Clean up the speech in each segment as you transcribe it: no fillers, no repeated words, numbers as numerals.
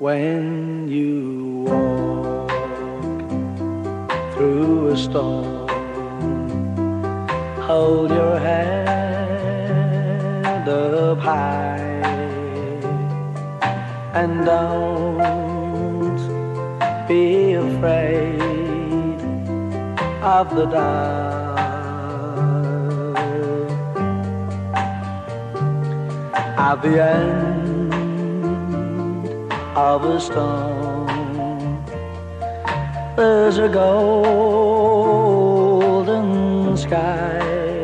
when you walk through a storm. Hold your head up high and don't be afraid of the dark. At the end of a storm, there's a golden sky.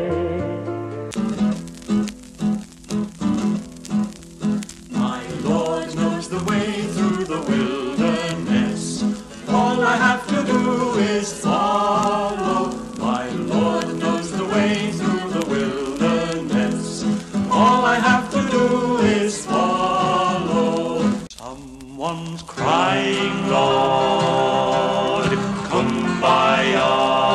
My Lord knows the way through the wilderness. All I have to do is follow. My Lord knows the way through the wilderness. All I have to do is follow. Someone's crying, Lord, kumbaya.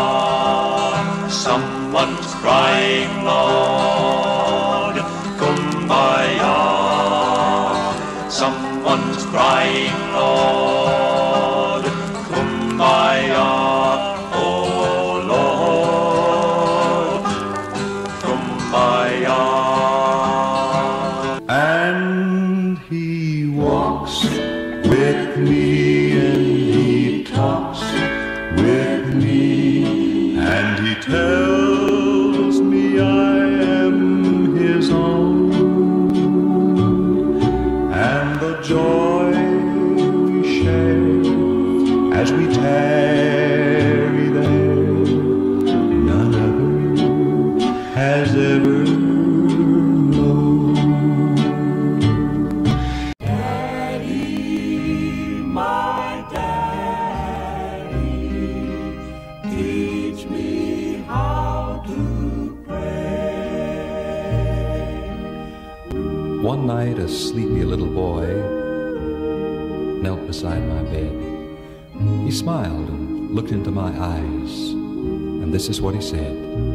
Someone's crying, Lord, kumbaya. Someone's crying, Lord, kumbaya. Oh Lord, kumbaya. And he walks with me and he talks with me and he tells me I am his own, and the joy we share as we tarry there, none other has ever known. Daddy, my daddy, teach me how to pray. One night, a sleepy little boy knelt beside my bed. He smiled and looked into my eyes, and this is what he said.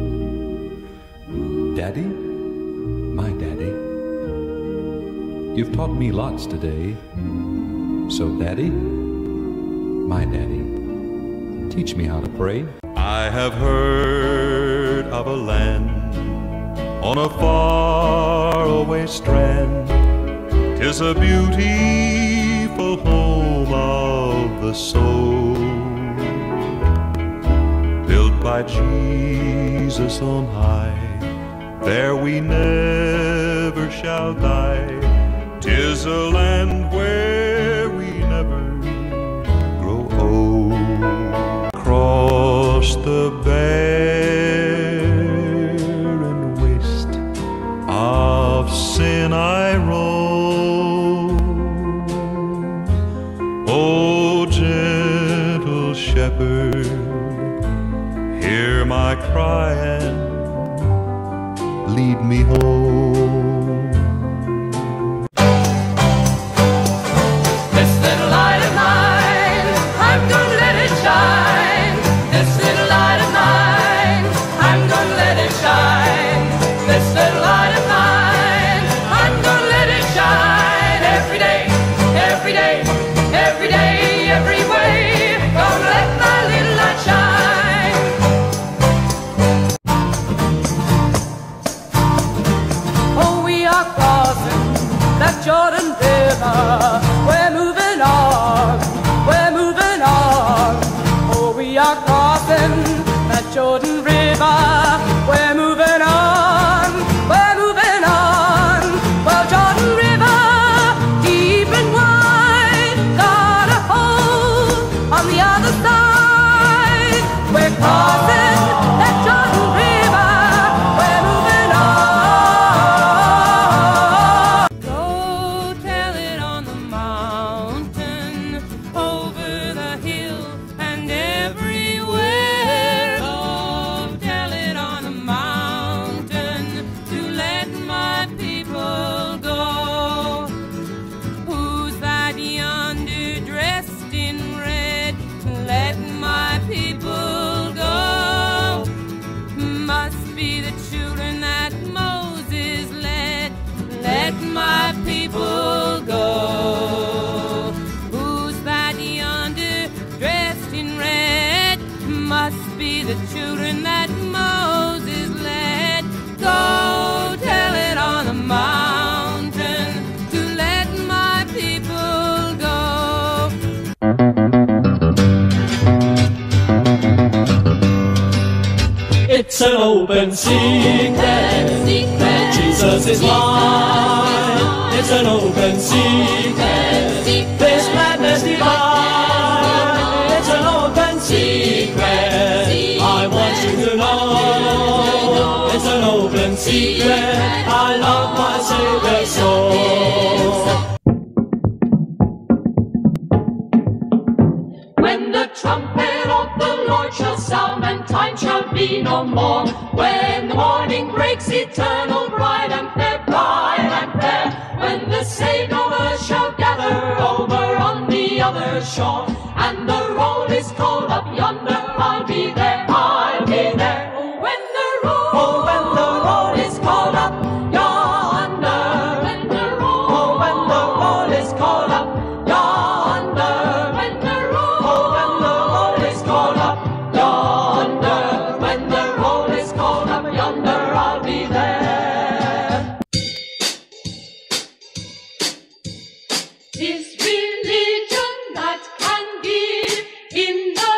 Daddy, my daddy, you've taught me lots today. So Daddy, my daddy, teach me how to pray. I have heard of a land on a faraway strand. 'Tis a beautiful home of the soul, built by Jesus on high. There we never shall die. 'Tis a land where we never grow old. Across the barren waste of sin I roam. Oh, gentle shepherd, hear my cry and lead me home. This little light of mine, I'm gonna let it shine. This little light of mine, I'm gonna let it shine. This little light of mine, I'm gonna let it shine. Every day, every day, every day, every way. Gonna let my little light shine. Oh, we are crossing that Jordan River. We're moving on, we're moving on. Oh, we are crossing that Jordan River. We're moving on, we're moving on. Well, Jordan River, deep and wide, got a hole on the other side. We're crossing that Jordan River. We're moving on. Go tell it on the mountain, over the hill and everywhere. Go tell it on the mountain to let my people go. Who's that yonder dressed in red? Let my people go. in red must be the children that Moses led. Go tell it on the mountain to let my people go. It's an open secret, Jesus is mine. It's an open secret, this madness divine. It's an open secret, I want you to know. It's an open secret, I love my Savior so. When the trumpet of the Lord shall sound and time shall be no more, when the morning breaks, eternal bright and fair, bright and fair, when the saved of earth shall gather over on the other shore, and the roll is called up yonder, I'll be there, I'll be there. When the roll is called up yonder, when the roll is called up yonder, when the roll is called up yonder, when the roll is called up yonder, I'll be there. This religion that can give in the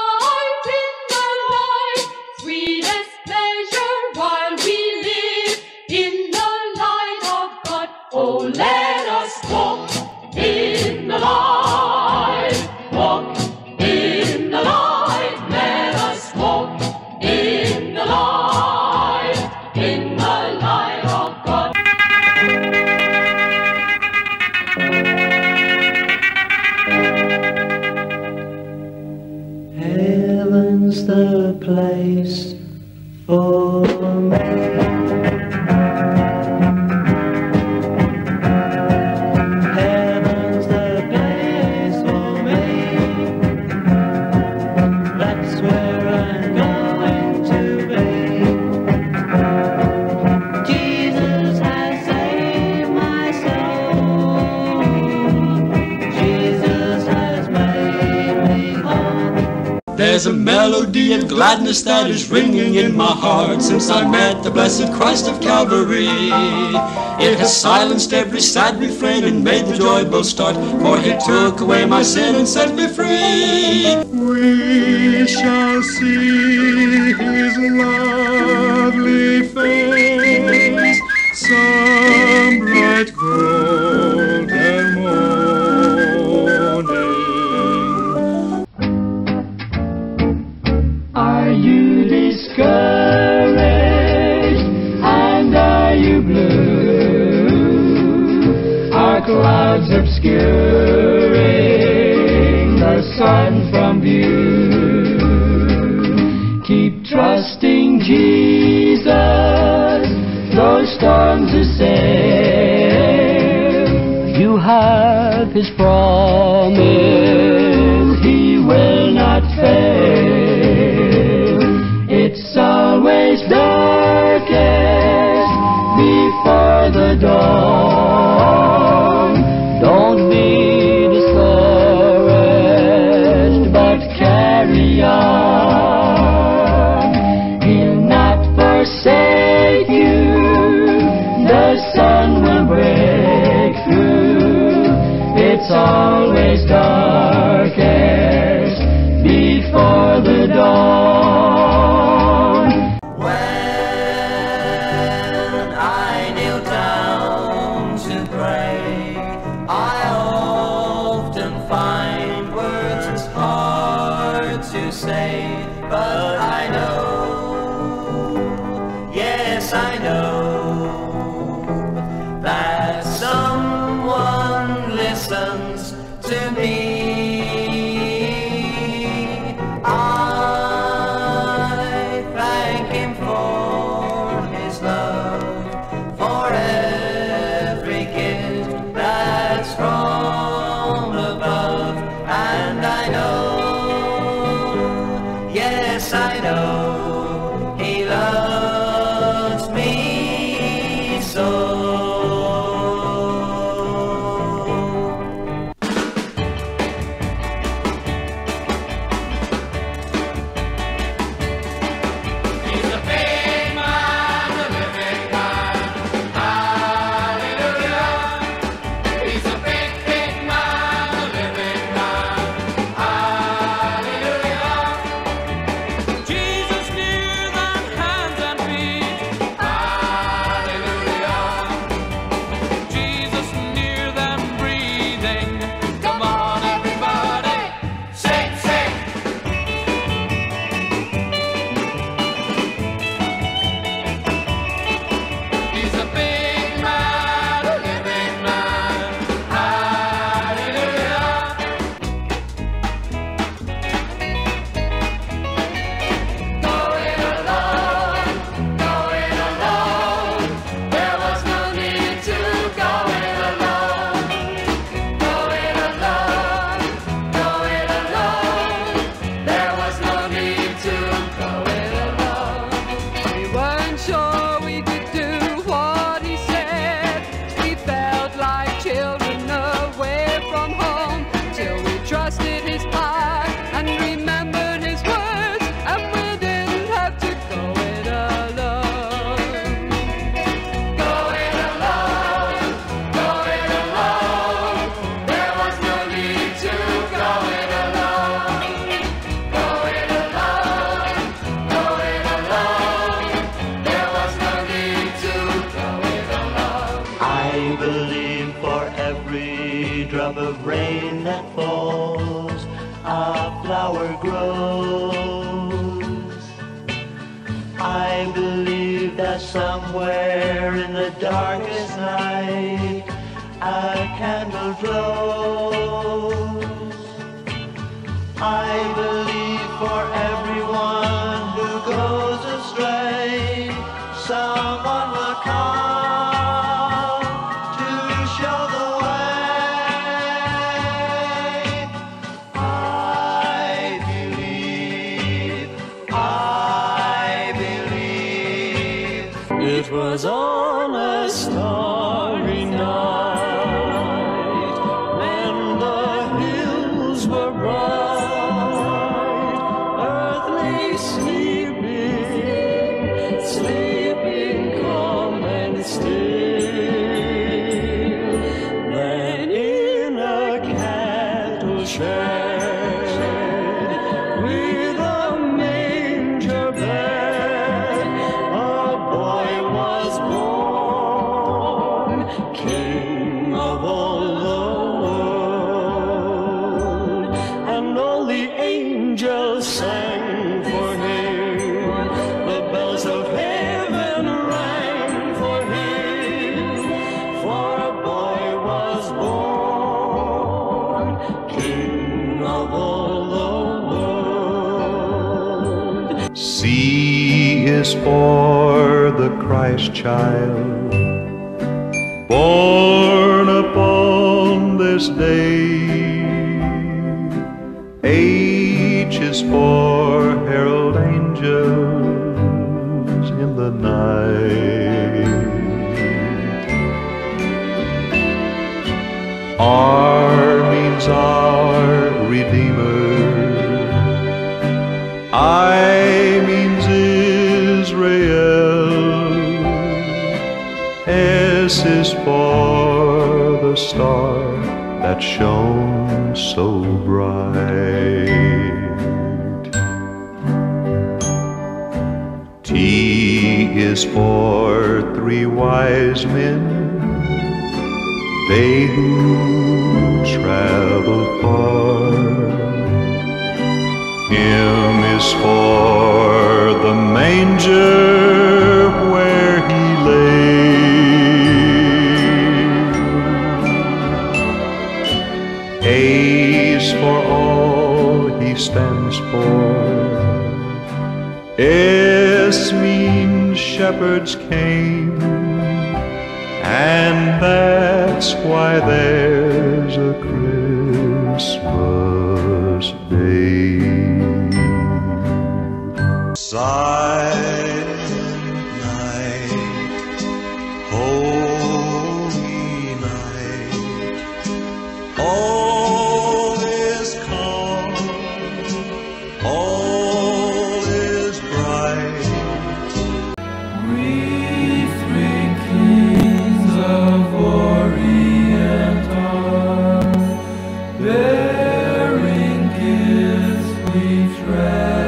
light, sweetest pleasure while we live in the light of God. Oh, let us walk in the light, walk in the light, let us walk in the light of God. Heaven's the place for me. Heaven's the place for me. That's where I'm going to be. Jesus has saved my soul. Jesus has made me whole. There's a melody of gladness that is ringing in my heart since I met the blessed Christ of Calvary. It has silenced every sad refrain and made the joy bell start, for He took away my sin and set me free. We shall see His lovely face, some bright golden morning. Are you discouraged and are you blue? Are clouds obscuring the sun from view? Keep trusting Jesus, though storms assail. You have His promise, He will not fail. It's always darkest before the dawn. Don't be discouraged, but carry on. He'll not forsake you, the sun will break through. It's always darkest before the dawn. When I kneel down to pray, I often find words it's hard to say, but I know, yes I know, that someone listens to me. I thank Him for His love, for every gift that's from above, and I know, yes I know, He loves me so. of rain that falls, a flower grows. I believe that somewhere in the darkest night a candle glows. I believe for everyone who goes astray, someone will come to show the way. I believe. It was on a starry night when the hills were bright, earth lay sleeping calm and still. Then in a cattle shed with a manger bed, a boy was born, King of all the world. And all the angels sang for him, the bells of heaven rang for him, for a boy was born, King of all the world. C is for the Christ child, born upon this day. H is for herald angels in the night. R means our Redeemer. I means Israel. S is for the star that shone so bright. T is for three wise men, they who travel far. M is for the manger where he lay. A's for all he stands for. S means shepherds came, and that's why there's a Christmas day. Silent night, holy night, all is calm, all is bright. We three kings of Orient are bearing gifts we treasure.